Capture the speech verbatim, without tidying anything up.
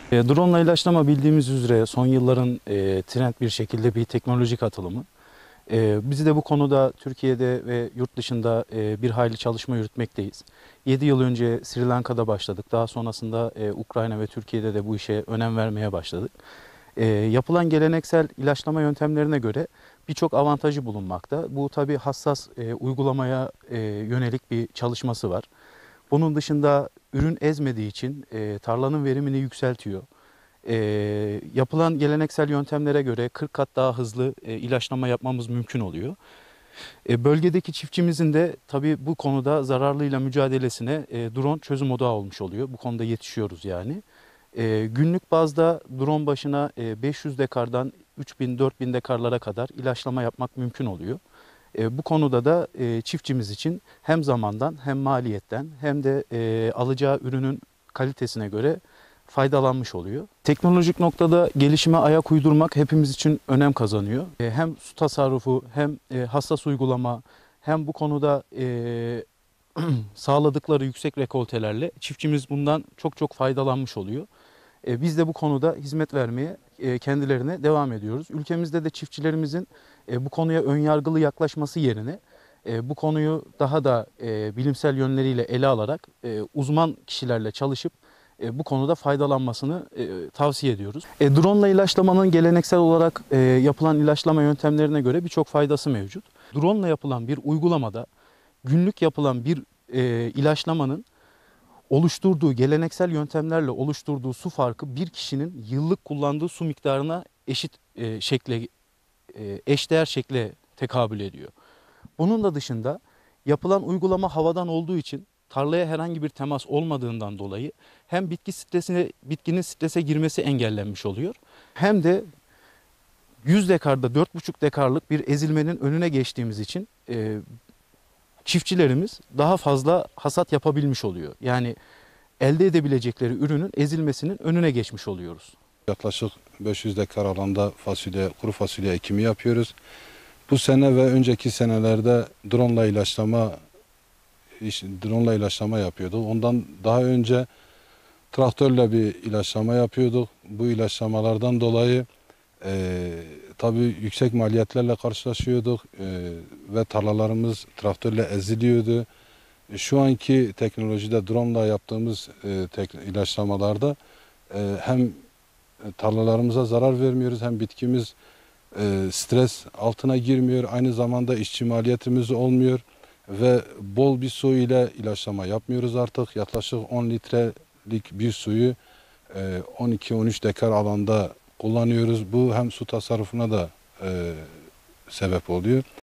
E, drone ile ilaçlama bildiğimiz üzere son yılların e, trend bir şekilde bir teknolojik atılımı. E, biz de bu konuda Türkiye'de ve yurt dışında e, bir hayli çalışma yürütmekteyiz. yedi yıl önce Sri Lanka'da başladık. Daha sonrasında e, Ukrayna ve Türkiye'de de bu işe önem vermeye başladık. E, yapılan geleneksel ilaçlama yöntemlerine göre birçok avantajı bulunmakta. Bu tabii hassas e, uygulamaya e, yönelik bir çalışması var. Bunun dışında ürün ezmediği için e, tarlanın verimini yükseltiyor. E, yapılan geleneksel yöntemlere göre kırk kat daha hızlı e, ilaçlama yapmamız mümkün oluyor. E, bölgedeki çiftçimizin de tabii bu konuda zararlıyla mücadelesine e, drone çözüm odağı olmuş oluyor. Bu konuda yetişiyoruz yani. E, günlük bazda drone başına e, beş yüz dekardan üç bin dört bin dekarlara kadar ilaçlama yapmak mümkün oluyor. E, bu konuda da e, çiftçimiz için hem zamandan hem maliyetten hem de e, alacağı ürünün kalitesine göre faydalanmış oluyor. Teknolojik noktada gelişime ayak uydurmak hepimiz için önem kazanıyor. E, hem su tasarrufu hem e, hassas uygulama hem bu konuda e, sağladıkları yüksek rekoltelerle çiftçimiz bundan çok çok faydalanmış oluyor. E, biz de bu konuda hizmet vermeye e, kendilerine devam ediyoruz. Ülkemizde de çiftçilerimizin e, bu konuya önyargılı yaklaşması yerine e, bu konuyu daha da e, bilimsel yönleriyle ele alarak e, uzman kişilerle çalışıp e, bu konuda faydalanmasını e, tavsiye ediyoruz. E, drone ile ilaçlamanın geleneksel olarak e, yapılan ilaçlama yöntemlerine göre birçok faydası mevcut. Drone ile yapılan bir uygulamada günlük yapılan bir e, ilaçlamanın oluşturduğu geleneksel yöntemlerle oluşturduğu su farkı bir kişinin yıllık kullandığı su miktarına eşit e, şekle e, eşdeğer şekle tekabül ediyor. Bunun da dışında yapılan uygulama havadan olduğu için tarlaya herhangi bir temas olmadığından dolayı hem bitki stresine bitkinin strese girmesi engellenmiş oluyor. Hem de yüz dekarda dört buçuk dekarlık bir ezilmenin önüne geçtiğimiz için e, çiftçilerimiz daha fazla hasat yapabilmiş oluyor. Yani elde edebilecekleri ürünün ezilmesinin önüne geçmiş oluyoruz. Yaklaşık beş yüz dekar alanda fasulye, kuru fasulye ekimi yapıyoruz. Bu sene ve önceki senelerde drone ile ilaçlama drone ile ilaçlama yapıyorduk. Ondan daha önce traktörle bir ilaçlama yapıyorduk. Bu ilaçlamalardan dolayı e, tabii yüksek maliyetlerle karşılaşıyorduk e, ve tarlalarımız traktörle eziliyordu. Şu anki teknolojide drone ile yaptığımız e, tek, ilaçlamalarda e, hem tarlalarımıza zarar vermiyoruz hem bitkimiz e, stres altına girmiyor. Aynı zamanda işçi maliyetimiz olmuyor ve bol bir su ile ilaçlama yapmıyoruz artık. Yaklaşık on litrelik bir suyu e, on iki on üç dekar alanda kullanıyoruz. Bu hem su tasarrufuna da e, sebep oluyor.